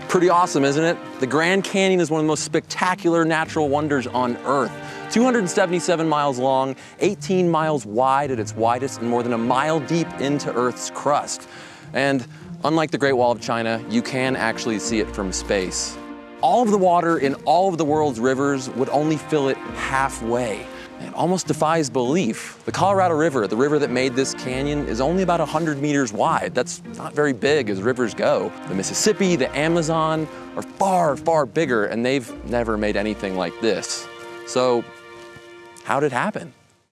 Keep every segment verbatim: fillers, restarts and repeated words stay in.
Pretty awesome, isn't it? The Grand Canyon is one of the most spectacular natural wonders on Earth. two hundred seventy-seven miles long, eighteen miles wide at its widest, and more than a mile deep into Earth's crust. And unlike the Great Wall of China, you can actually see it from space. All of the water in all of the world's rivers would only fill it halfway. It almost defies belief. The Colorado River, the river that made this canyon, is only about one hundred meters wide. That's not very big as rivers go. The Mississippi, the Amazon are far, far bigger, and they've never made anything like this. So, how did it happen?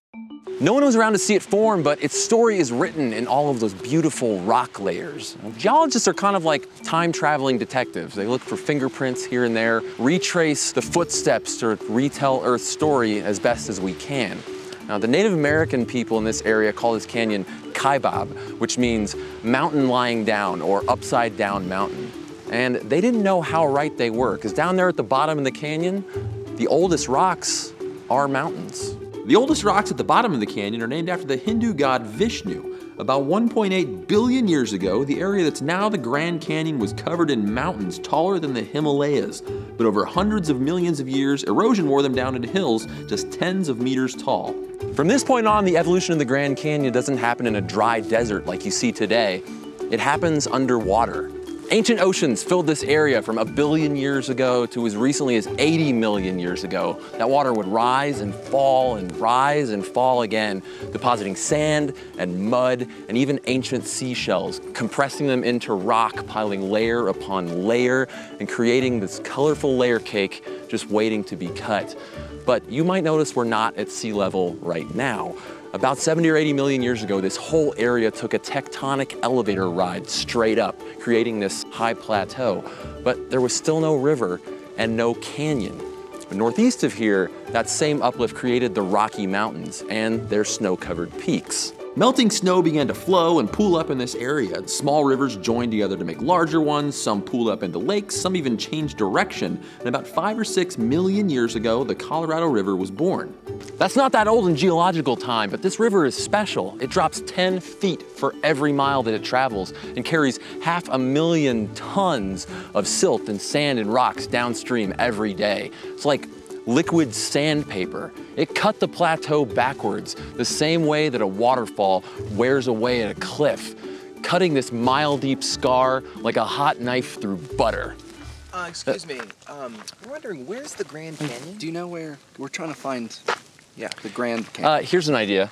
No one was around to see it form, but its story is written in all of those beautiful rock layers. Geologists are kind of like time-traveling detectives. They look for fingerprints here and there, retrace the footsteps to retell Earth's story as best as we can. Now, the Native American people in this area call this canyon Kaibab, which means mountain lying down or upside down mountain. And they didn't know how right they were, because down there at the bottom of the canyon, the oldest rocks are mountains. The oldest rocks at the bottom of the canyon are named after the Hindu god Vishnu. About one point eight billion years ago, the area that's now the Grand Canyon was covered in mountains taller than the Himalayas. But over hundreds of millions of years, erosion wore them down into hills just tens of meters tall. From this point on, the evolution of the Grand Canyon doesn't happen in a dry desert like you see today. It happens underwater. Ancient oceans filled this area from a billion years ago to as recently as eighty million years ago. That water would rise and fall and rise and fall again, depositing sand and mud and even ancient seashells, compressing them into rock, piling layer upon layer and creating this colorful layer cake just waiting to be cut. But you might notice we're not at sea level right now. About seventy or eighty million years ago, this whole area took a tectonic elevator ride straight up, creating this high plateau. But there was still no river and no canyon. But northeast of here, that same uplift created the Rocky Mountains and their snow-covered peaks. Melting snow began to flow and pool up in this area. Small rivers joined together to make larger ones, some pooled up into lakes, some even changed direction. And about five or six million years ago, the Colorado River was born. That's not that old in geological time, but this river is special. It drops ten feet for every mile that it travels and carries half a million tons of silt and sand and rocks downstream every day. It's like liquid sandpaper. It cut the plateau backwards, the same way that a waterfall wears away at a cliff, cutting this mile-deep scar like a hot knife through butter. Uh, excuse me, um, we're wondering, where's the Grand Canyon? Do you know where? We're trying to find, yeah, the Grand Canyon. Uh, here's an idea.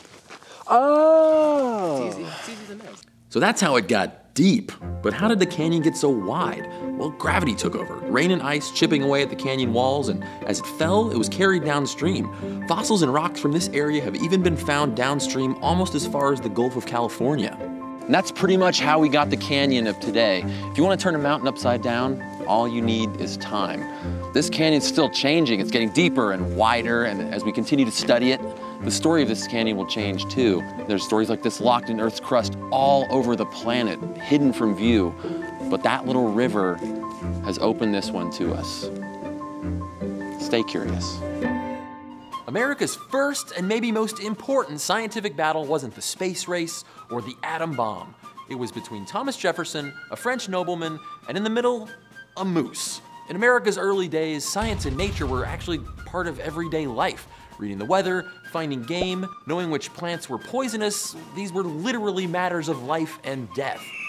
Oh! It's easy, it's easy to know. So that's how it got deep. But how did the canyon get so wide? Well, gravity took over, rain and ice chipping away at the canyon walls, and as it fell, it was carried downstream. Fossils and rocks from this area have even been found downstream almost as far as the Gulf of California. And that's pretty much how we got the canyon of today. If you want to turn a mountain upside down, all you need is time. This canyon's still changing. It's getting deeper and wider, and as we continue to study it, the story of this canyon will change too. There's stories like this locked in Earth's crust all over the planet, hidden from view. But that little river has opened this one to us. Stay curious. America's first and maybe most important scientific battle wasn't the space race or the atom bomb. It was between Thomas Jefferson, a French nobleman, and in the middle, a moose. In America's early days, science and nature were actually part of everyday life. Reading the weather, finding game, knowing which plants were poisonous, these were literally matters of life and death.